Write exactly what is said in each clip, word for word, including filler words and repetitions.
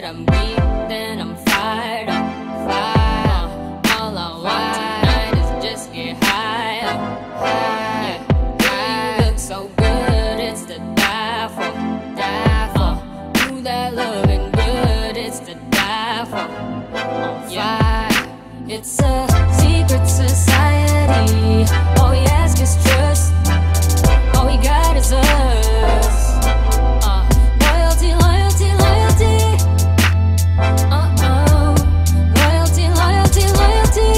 I'm weak, then I'm fired up, fire. All I want tonight is just get high up, high. Girl, you look so good, it's to die for, die for. Do that loving good, it's to die for, on fire. It's a secret society. All we ask is trust. All we got is us. Uh, loyalty, loyalty, loyalty. Uh-oh. Loyalty, loyalty, loyalty.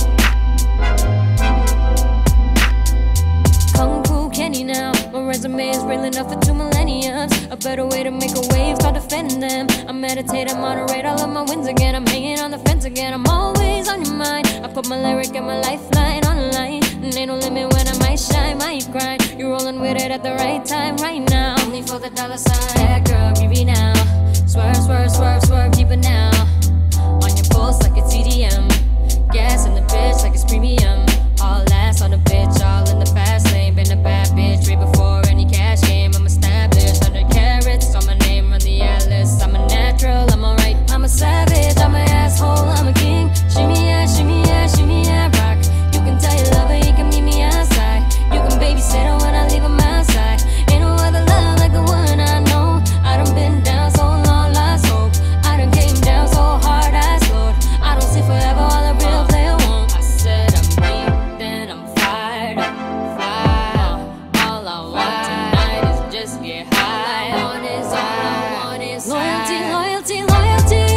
Kung Fu Kenny now. My resume is real enough for two millenniums. A better way to make a wave called defend them. I meditate, I moderate all of my wins again. I'm hanging on the fence again. I'm always on your mind. I put my lyric and my lifeline online. And ain't no limit when I might shine, might grind. You're rolling with it at the right time, right now. Only for the dollar sign. Yeah, girl, give me now. Swerve, swerve, swerve, swerve, deeper now. On your pulse like it's E D M. Gas in the bitch like it's premium. All ass on the bitch, all in the fast lane. Been a bad bitch way before any cash game. I'm established, hundred carats on my name, run the atlas. I'm a natural, I'm alright. I'm a savage, I'm an asshole, I'm a king. Shimmy yeah, shimmy yeah, shimmy yeah, rock. You can tell your lover he can meet me outside. You can babysit her when I leave him outside. Ain't no other love like the one I know. I done been down so long, lost hope. I done came down so hard, I slowed. I don't see forever, all a real player won't. I said I'm weak, then I'm fired up, fire. All I want tonight is just get high. All I want is, all I want is loyalty, loyalty, loyalty.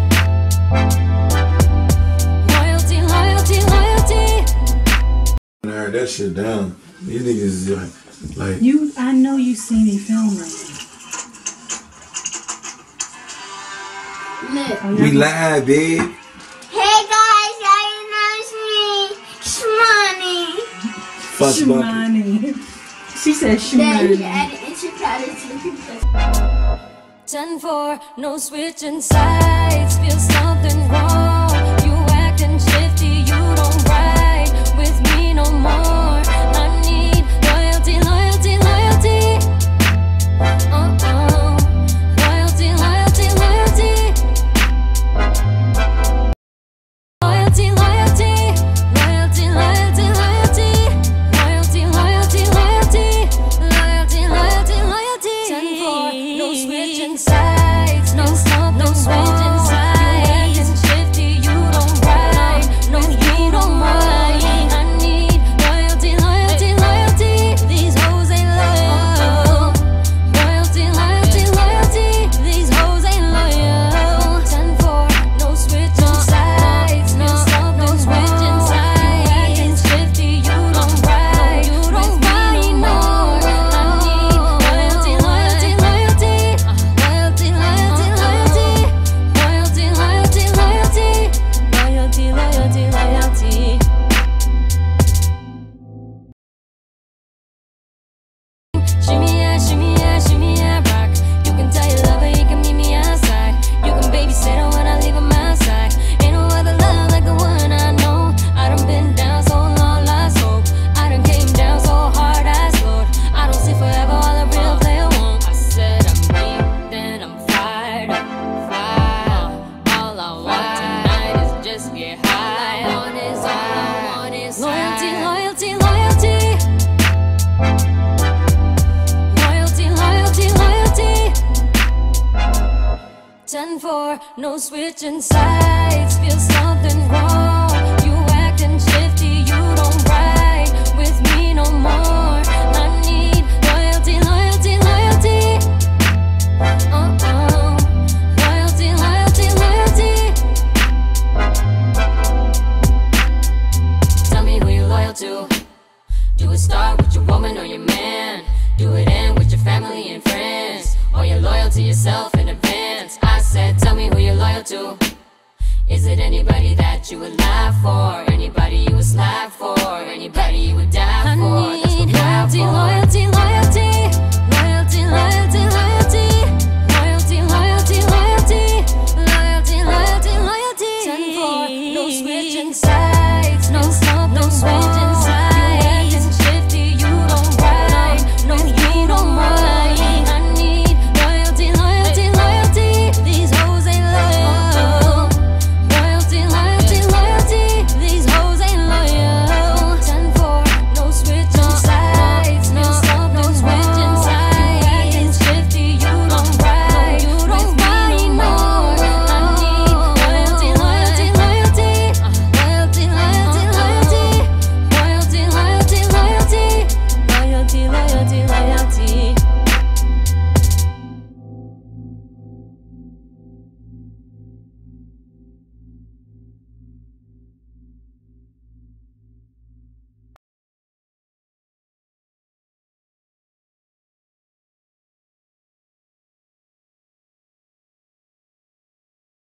Loyalty, loyalty, loyalty. I heard that shit down. These niggas is like, like you. I know you seen me film like Look. that. we live, babe. Hey guys, guys, know it's me, Shmoney. Fuck bucket. Shimani. She said Then Shimani. add an intricality. ten four, no switching sides. Feel something wrong. You acting shifty, you don't ride with me no more. I need loyalty, loyalty, loyalty. Uh-oh. Loyalty, loyalty, loyalty. Loyalty, loyalty. Loyalty, loyalty, loyalty. Loyalty, loyalty, loyalty. Loyalty, loyalty, loyalty. ten four, no switching sides. No, no, no switching sides. You acting shifty, you don't ride. No, you don't mind. I need loyalty, loyalty, loyalty. These hoes ain't loyal. Loyalty, loyalty, loyalty. These hoes ain't loyal. ten four, no switching sides. No, no switching sides. You acting shifty, you don't ride. You don't ride anymore. I need loyalty, loyalty, loyalty. Loyalty, loyalty, loyalty. Loyalty, loyalty, loyalty. Loyalty, loyalty, loyalty. Shimmy yeah, shimmy yeah, shimmy yeah, rock. You can tell your lover he can meet me outside. You can babysit her when I leave him outside. Ain't no other love like the one I know. I done been down so long, lost hope. I done came down so hard, I slowed. I don't see forever, all a real player won't. I said I'm weak, then I'm fired up, fire. All I want tonight is just get high. All I want is, all I want is loyalty, loyalty, loyalty. Loyalty, loyalty, loyalty. ten four, no switching sides. Feel something wrong. You acting shifty, you don't ride with me no more. I need loyalty, loyalty, loyalty. Uh-oh. Loyalty, loyalty, loyalty. Tell me who you loyal to. Do it start with your woman or your man? Do it end with your family and friends? Or you're loyal to yourself in advance? I said, tell me who you're loyal to. Is it anybody that you would lie for? Anybody you would slide for? Anybody you would die for? I need loyalty, loyalty, loyalty.